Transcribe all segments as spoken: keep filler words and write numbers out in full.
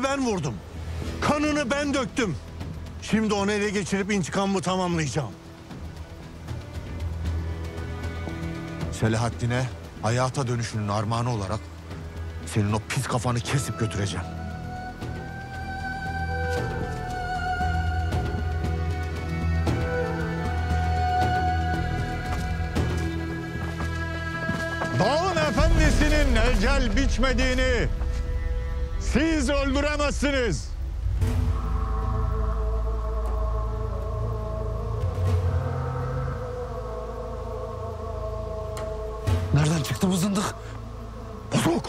ben vurdum. Kanını ben döktüm. Şimdi onu ele geçirip intikamımı tamamlayacağım. Selahaddin'e hayata dönüşünün armağanı olarak senin o pis kafanı kesip götüreceğim. Dağın efendisinin ecel biçmediğini siz öldüremezsiniz. Nereden çıktı bu zındık? Bozuk!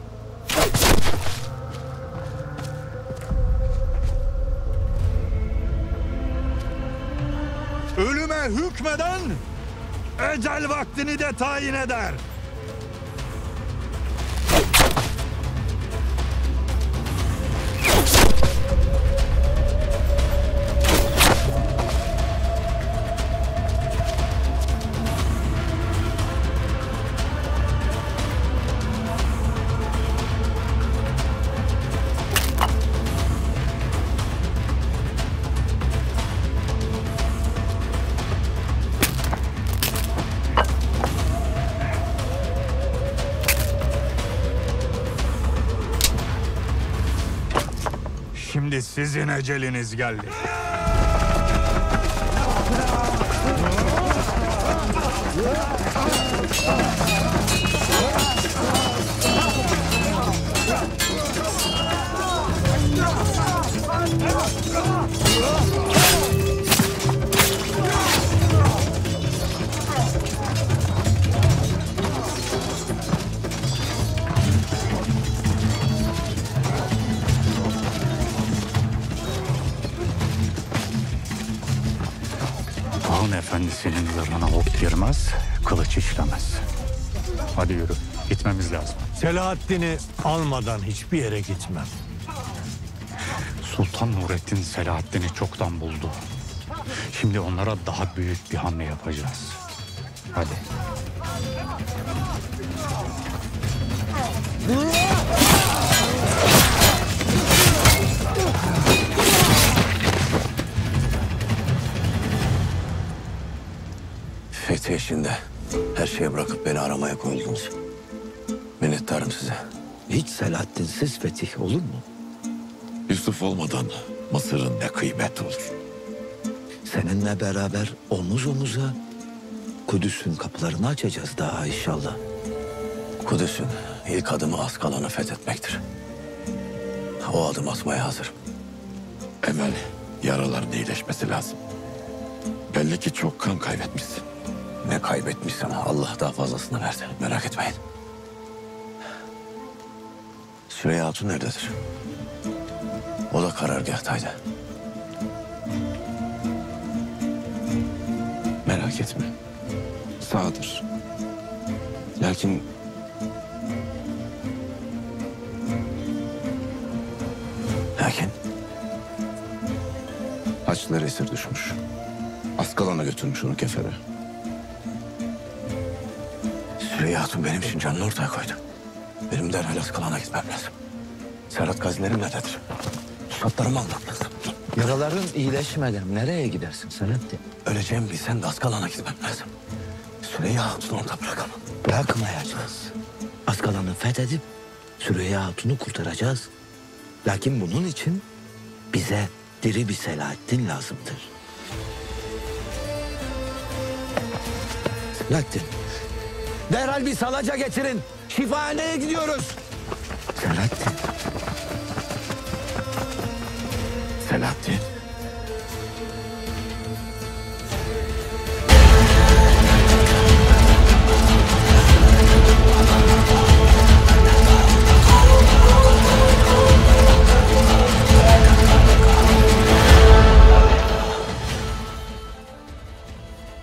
Ölüme hükmeden ecel vaktini de tayin eder. Şimdi sizin eceliniz geldi. Dağın efendisinin zırhına ok girmez, kılıç işlemez. Hadi yürü, gitmemiz lazım. Selahaddin'i almadan hiçbir yere gitmem. Sultan Nurettin Selahaddin'i çoktan buldu. Şimdi onlara daha büyük bir hamle yapacağız. Hadi. Fethi işinde her şeyi bırakıp beni aramaya koyuldunuz. Minnettarım size. Hiç Selahaddin'siz fetih olur mu? Yusuf olmadan Mısır'ın ne kıymeti olur? Seninle beraber omuz omuza Kudüs'ün kapılarını açacağız daha inşallah. Kudüs'ün ilk adımı Askalan'ı fethetmektir. O adım atmaya hazırım. Evvel yaraların iyileşmesi lazım. Belli ki çok kan kaybetmişsin. Ne kaybetmişsem Allah daha fazlasını verdi. Merak etmeyin. Süreyya Hatun nerededir? O da karargahtaydı. Merak etme. Sağdır. Lakin Lakin haçları esir düşmüş. Askalan'a götürmüş onu kefere. Süreyya Hatun benim için canını ortaya koydu. Benim derhal Askalan'a gitmem lazım. Serhat gazilerim nerededir? Pusatlarımı almam lazım. Yaraların iyileşmeden nereye gidersin Selahaddin? Öleceğimi bilsem de Askalan'a gitmem lazım. Süreyya Hatun'u orada bırakamam. Bırakmayacağız. Askalan'ı fethedip Süreyya Hatun'u kurtaracağız. Lakin bunun için bize diri bir Selahaddin lazımdır. Selahaddin, derhal bir salaca getirin. Şifahaneye gidiyoruz. Selahaddin. Selahaddin.